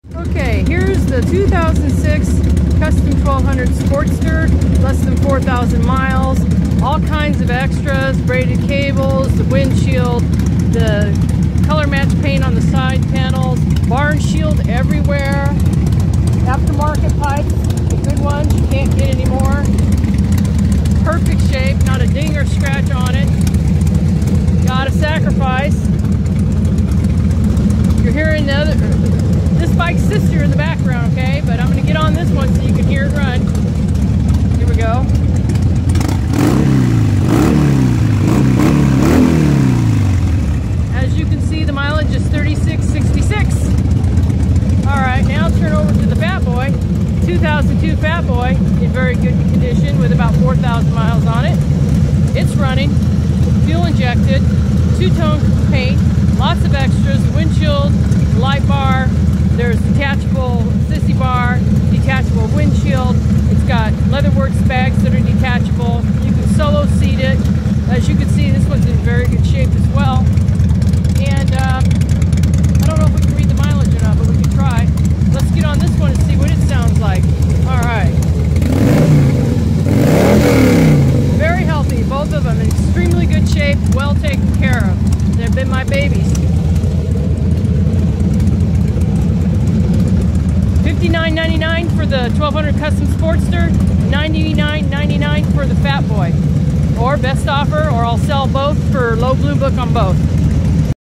Okay, here's the 2006 Custom 1200 Sportster, less than 4,000 miles, all kinds of extras, braided cables, the windshield, the color match paint on the side panels, barn shield everywhere, aftermarket pipes, the good ones, you can't get anymore. Perfect shape, not a ding or scratch on it. Gotta sacrifice. You're hearing this bike's sister in the background, okay? But I'm gonna get on this one so you can hear it run. Here we go. As you can see, the mileage is 3666. All right, now turn over to the Fat Boy. 2002 Fat Boy in very good condition with about 4,000 miles on it. It's running, fuel injected, two-tone paint, lots of extras, windshield, light bar, there's detachable sissy bar, detachable windshield, it's got Leatherworks bags that are detachable, you can solo seat it. As you can see, this one's in very good shape as well. And I don't know if we can read the mileage or not, but we can try. Let's get on this one and see what it sounds like. All right. Very healthy, both of them in extremely good shape, well taken care of. They've been my babies. $59.99 for the 1200 Custom Sportster, $99.99 for the Fat Boy. Or best offer, or I'll sell both for low blue book on both.